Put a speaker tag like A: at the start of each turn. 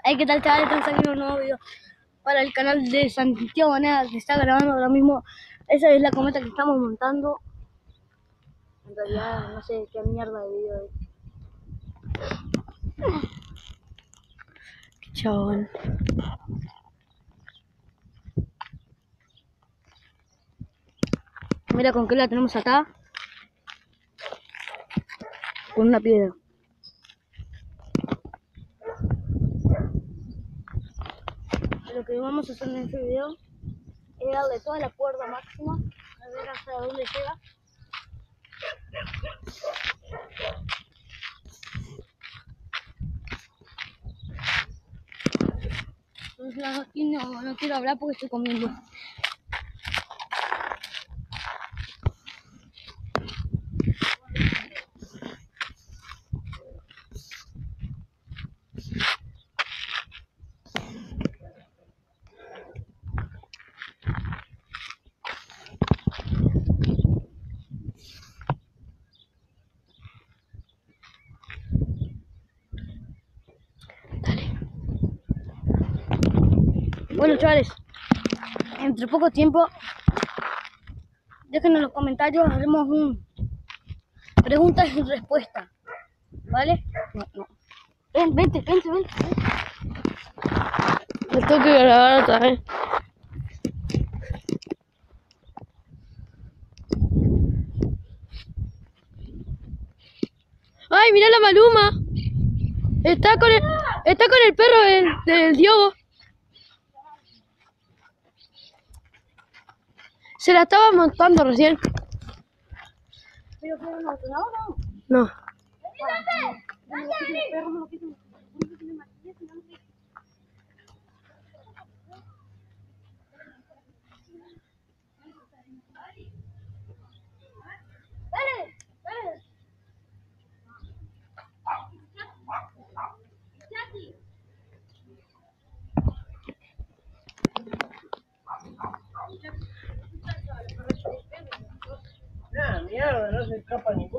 A: Hey, ¿qué tal, chavales? Estamos aquí en un nuevo video para el canal de Santiago Banega, que está grabando ahora mismo. Esa es la cometa que estamos montando. En realidad no sé qué mierda de video es. Qué chabón. Mira con qué la tenemos atada. Con una piedra. Lo que vamos a hacer en este video es darle toda la cuerda máxima, a ver hasta dónde llega. Entonces aquí no quiero hablar porque estoy comiendo. Bueno, chavales, entre poco tiempo, déjenos en los comentarios, haremos un preguntas y respuestas, ¿vale? No. Vente.
B: Me tengo que grabar otra vez. ¡Ay, mira la Maluma! Está con el perro del Diogo. Se la estaba montando recién.
A: ¿Pero qué no? ¿No?
B: No.
C: Mierda, no se escapa ni